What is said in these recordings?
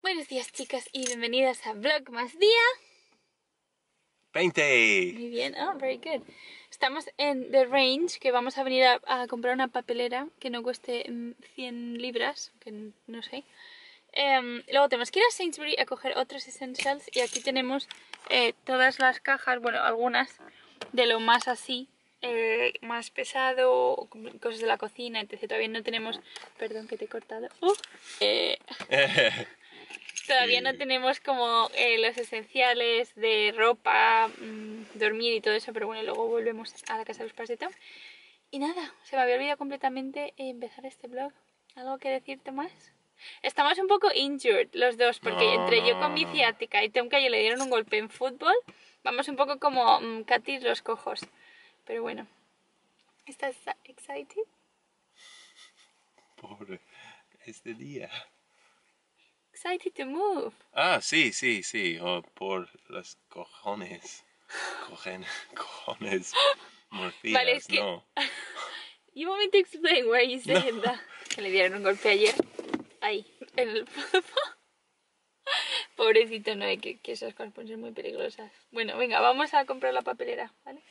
Buenos días, chicas, y bienvenidas a Vlogmas Día 20. Muy bien, very good. Estamos en The Range, que vamos a venir a comprar una papelera que no cueste 100 libras, que no sé. Luego tenemos que ir a Sainsbury a coger otros essentials, y aquí tenemos todas las cajas, bueno, algunas de lo más así, más pesado, cosas de la cocina, etc. Todavía no tenemos, perdón que te he cortado, todavía no tenemos como los esenciales de ropa, dormir y todo eso, pero bueno, luego volvemos a la casa de los padres de Tom. Y nada, se me había olvidado completamente empezar este vlog. ¿Algo que decir, Tomás? Estamos un poco injured los dos, porque entre yo con mi ciática y Tom, que ayer le dieron un golpe en fútbol, vamos un poco como Katy los cojos. Pero bueno, ¿estás excited? Por este día. Excited to move. Ah, sí. Por los cojones. Cojones. Morfías, Vale, es que... no. You want me to explain why you said that? Que le dieron un golpe ayer. Ahí, en el fútbol. Pobrecito, no, que esas cosas pueden ser muy peligrosas. Bueno, venga, vamos a comprar la papelera, ¿vale?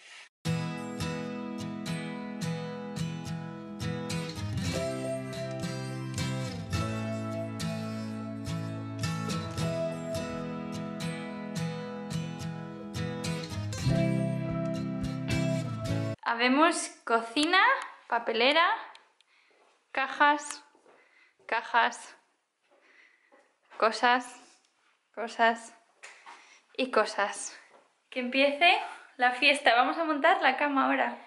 Habemos cocina, papelera, cajas, cosas y cosas. Que empiece la fiesta. Vamos a montar la cama ahora.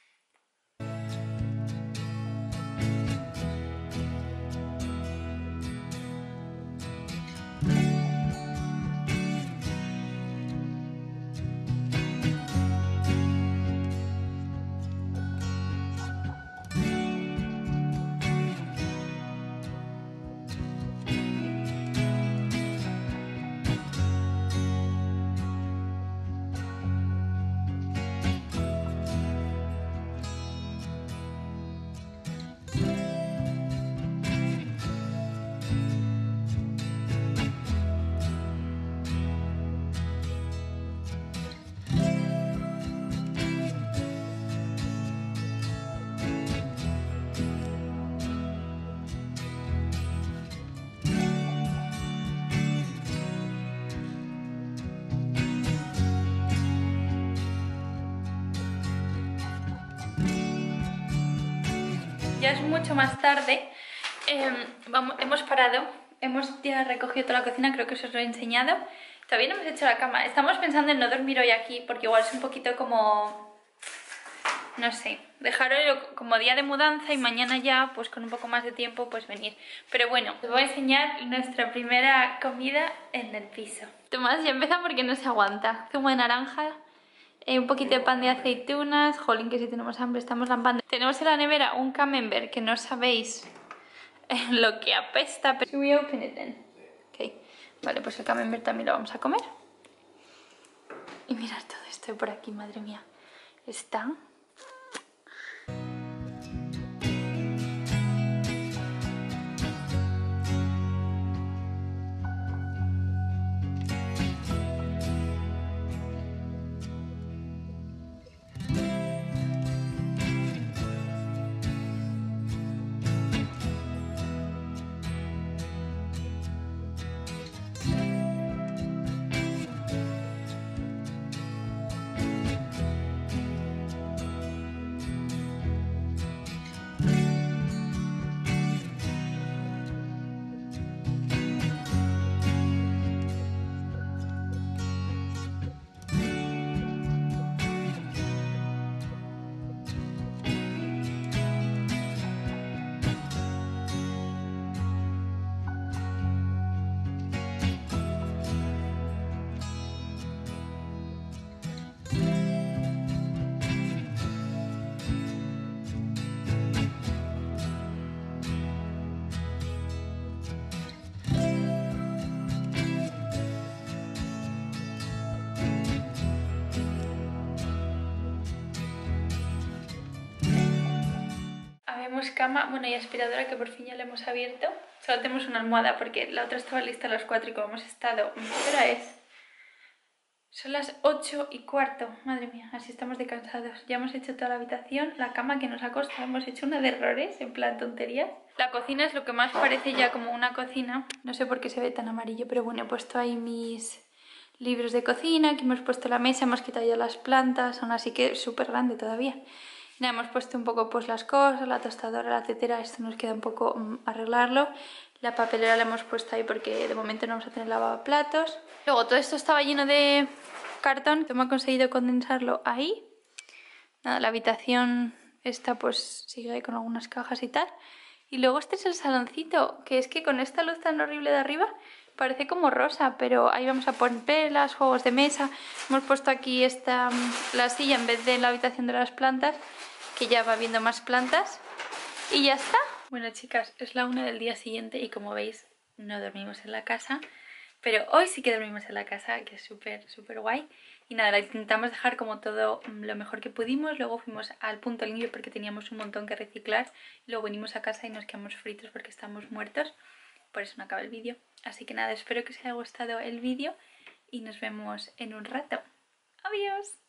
Ya es mucho más tarde, hemos parado, hemos ya recogido toda la cocina, creo que os lo he enseñado. Todavía no hemos hecho la cama, estamos pensando en no dormir hoy aquí porque igual es un poquito como, no sé, dejar hoy como día de mudanza y mañana ya, pues con un poco más de tiempo, pues venir. Pero bueno, os voy a enseñar nuestra primera comida en el piso. Tomás ya empieza porque no se aguanta. Zumo de naranja. Un poquito de pan de aceitunas. Jolín, que si tenemos hambre estamos lampando. Tenemos en la nevera un camembert que no sabéis lo que apesta. Should we open it then? Okay. Vale, pues el camembert también lo vamos a comer. Y mirad todo esto por aquí, madre mía. Está... Habemos cama, bueno, y aspiradora que por fin ya la hemos abierto. Solo tenemos una almohada porque la otra estaba lista a las 4 y como hemos estado... ¿Qué hora es? Son las 8:15. Madre mía, así estamos de cansados. Ya hemos hecho toda la habitación, la cama que nos ha costado. Hemos hecho una de errores, en plan tonterías. La cocina es lo que más parece ya como una cocina. No sé por qué se ve tan amarillo, pero bueno, he puesto ahí mis libros de cocina. Aquí hemos puesto la mesa, hemos quitado ya las plantas. Aún así que es súper grande todavía. Nada, hemos puesto un poco pues las cosas, la tostadora, la tetera. Esto nos queda un poco arreglarlo. La papelera la hemos puesto ahí porque de momento no vamos a tener lavaplatos. Luego todo esto estaba lleno de cartón, que hemos conseguido condensarlo ahí. Nada, la habitación esta pues sigue ahí con algunas cajas y tal. Y luego este es el saloncito, que es que con esta luz tan horrible de arriba parece como rosa, pero ahí vamos a poner velas, juegos de mesa. Hemos puesto aquí la silla en vez de la habitación de las plantas, que ya va viendo más plantas. Y ya está. Bueno, chicas, es la 1 del día siguiente y como veis no dormimos en la casa. Pero hoy sí que dormimos en la casa, que es súper, súper guay. Y nada, la intentamos dejar como todo lo mejor que pudimos. Luego fuimos al punto limpio porque teníamos un montón que reciclar. Luego venimos a casa y nos quedamos fritos porque estamos muertos. Por eso no acaba el vídeo. Así que nada, espero que os haya gustado el vídeo y nos vemos en un rato. ¡Adiós!